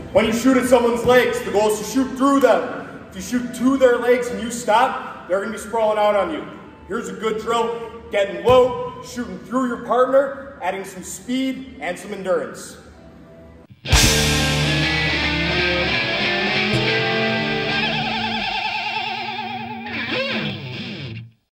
When you shoot at someone's legs, the goal is to shoot through them. If you shoot to their legs and you stop, they're going to be sprawling out on you. Here's a good drill: getting low, shooting through your partner, adding some speed and some endurance.